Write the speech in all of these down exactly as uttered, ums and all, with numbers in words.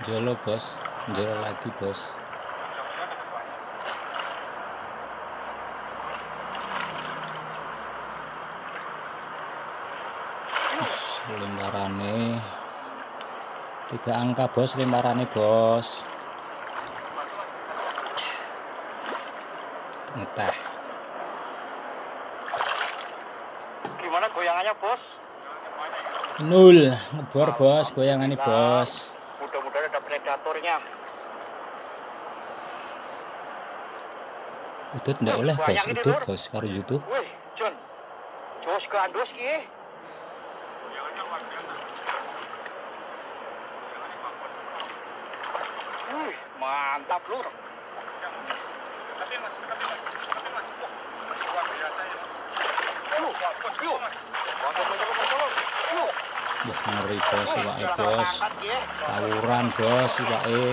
Jolo bos, jolo lagi bos. Lembarane tiga angka bos, lembarane bos. Ngetah. Gimana goyangannya bos? Nul, ngebor bos, goyangannya bos. Mudah-mudahan ada predatornya. Udut ndak oleh bos, udut bos karo YouTube. Wih, John. Jos gandos ki. Wih, mantap lur. Tapi mas, tapi mas, tapi mas, luar biasa ya mas. Yuk, yuk, mas. Wah, ngeri bos, iwake bos. Tawuran bos, iwake.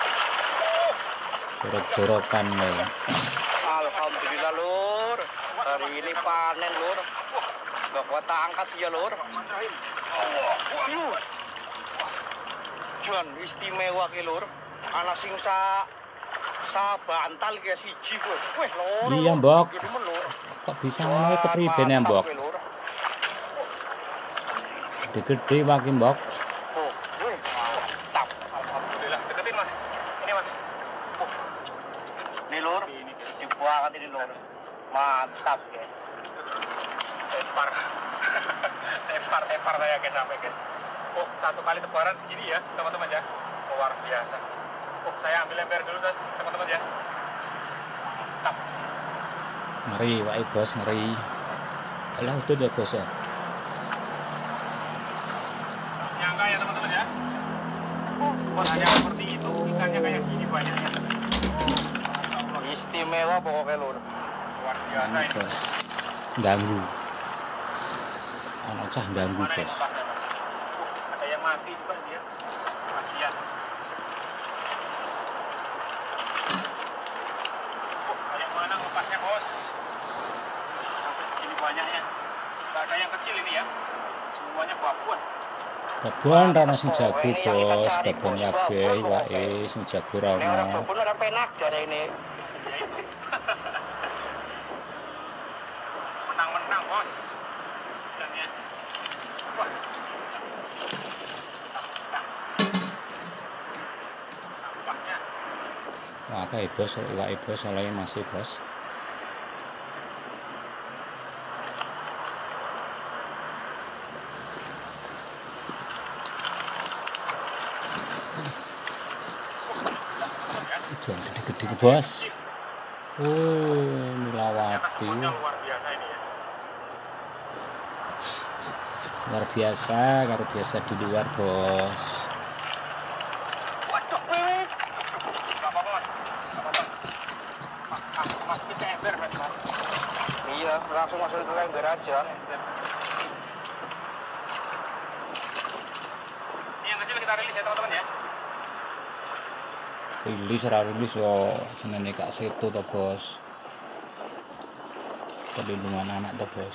Jorok-jorokan nih. Alhamdulillah lur. Hari ini panen lur. Gak kuat angkat ya lur. John istimewa ki lur. Ana sing sa sa bantal ki siji kowe. Wih lur. Iya, Mbok. Kok bisa ngono kepriben ya, Mbok? Gede-gede wae, Mbok. Oh, wih, mantap. Alhamdulillah. Deketin, Mas. Ini, Mas. Oh. Ini lur. Ini gede banget ini lur. Mantap ya. Tepar. tepar, tepar saya guys sampai guys. Oh, satu kali tebaran segini ya, teman-teman ya. Luar biasa. Oh, saya ambil ember dulu teman-teman ya. Mantap. Ngeri wae bos, ngeri. Alah itu deh bos ya. Nyangka ya teman-teman ya. Oh, bukannya seperti itu, ikannya kayak gini banyaknya. Istimewa pokoknya lur. Luar biasa ini. Bos. Ganggu. Ono cah ganggu bos. Ada yang mati juga dia. Kasihan. Oh, kayak mana ngepasnya bos? Sampai segini banyaknya. Gak ada yang kecil ini ya. Semuanya babon. Babon rana sing jago bos, babon yabe wae sing jago ra ono. Nek babon ora penak jare ini. Menang-menang bos. Ikannya. Wah. Sampahnya. Wah, kae bos, iwake bos oleh masih bos. Jangan gede-gede bos. Oh, Milawati. Luar biasa ini ya. Luar biasa, luar biasa di luar bos. Waduh, wih. Gak apa-apa mas. Gak apa-apa. Mas, mas, kita ember mas. Iya, langsung masuk ke ember aja. Ini yang kecil kita rilis ya teman-teman ya. Rilis ra rilis yo senene Kak Seto to bos. Perlindungan anak to bos.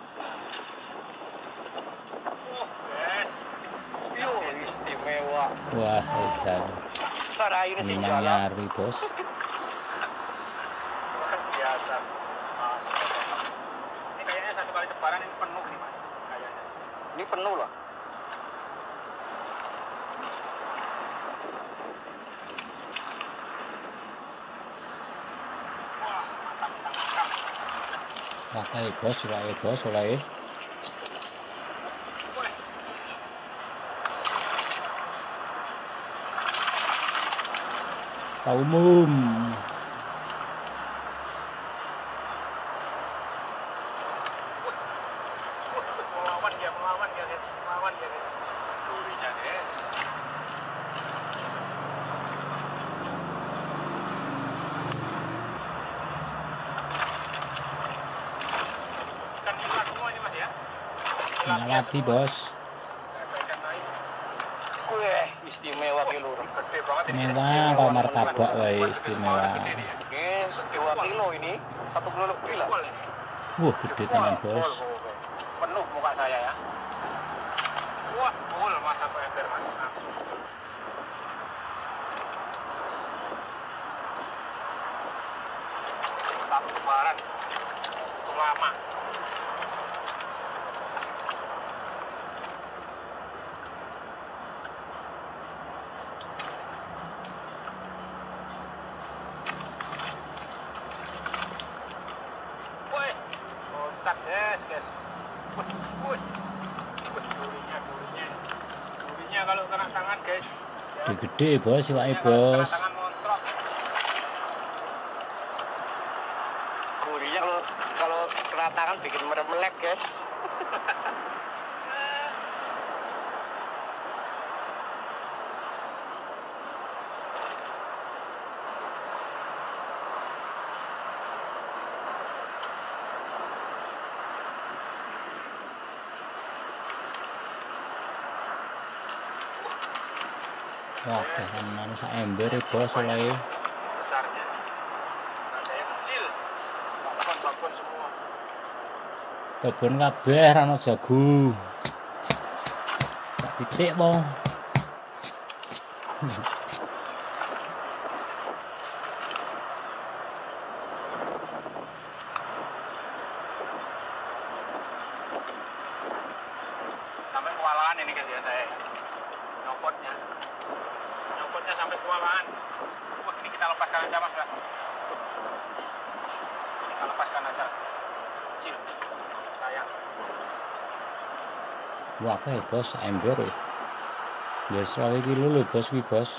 Oh, yes. Yo, istimewa. Wah, edan. Sarah ini sih jalan. Nyari bos. Luar biasa. Mas. Ini kayaknya satu kali tebaran ini penuh nih mas. Kayaknya. Ini penuh lah. Wah, mantap, mantap, mantap. Wah, kae bos, wae bos oleh. Boleh. Pak umum. Melawan dia, melawan dia guys, melawan dia guys. Durinya guys. Ikan nila semua ini mas ya. Milawati bos. Ikan lain. Wih, istimewa kilo. Gede banget ini. Mewah, kok martabak wae istimewa. Guys, dua kilo ini, satu kilo lebih lah. Wah, gede tenan bos. Penuh muka saya ya. Wah, full mas, satu ember mas. Langsung. lebaran itu lama. Woi, loncat guys, guys. Wih, wih, wih, durinya, durinya, durinya kalau kena tangan guys. Gede-gede bos, iwake bos. Gurinya kalau kalau kena tangan bikin melek guys. Wah, kanan sak ember ya bos oleh. Besarnya. Ada yang kecil. Bakon-bakon semua. Babon kabeh ra ono jago. Tak pitik po. Sampai kewalahan ini guys ya saya. Nyopotnya. Nyopotnya sampai kewalahan. Wah, ini kita lepaskan aja mas. Kita lepaskan aja. Kecil. Sayang. Wah, kayak bos sak ember ya. Ya selawe kilo lho bos wi bos.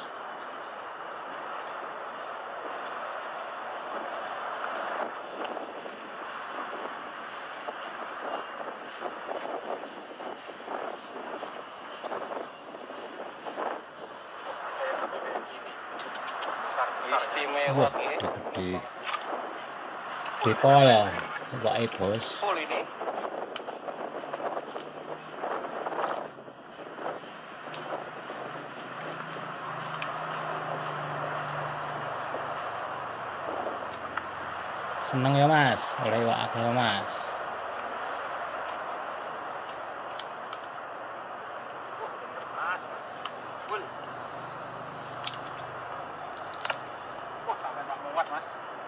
Istimewa Wah, ini. gede-gede. Depol iwake bos. Full ini. Seneng ya mas, oleh iwak akeh ya mas. Mas, mas. Full. Wah, sampai tak muat mas.